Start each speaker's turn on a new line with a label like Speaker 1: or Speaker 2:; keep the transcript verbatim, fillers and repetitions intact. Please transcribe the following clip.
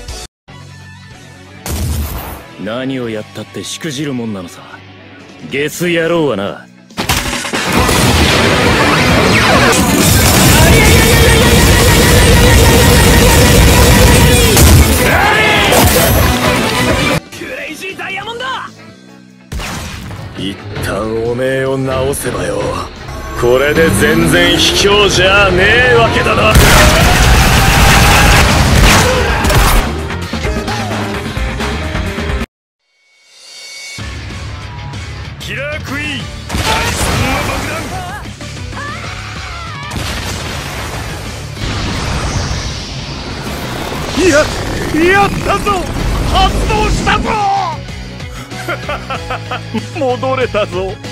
Speaker 1: 何をやったってしくじるもんなのさ、ゲス野郎はな。クレイジーダイヤモンド、
Speaker 2: 一旦おめえを直せばよ、これで全然卑怯じゃねえわけだな。キラークイーン第三の爆弾。や、やったぞ、発動したぞ戻れたぞ。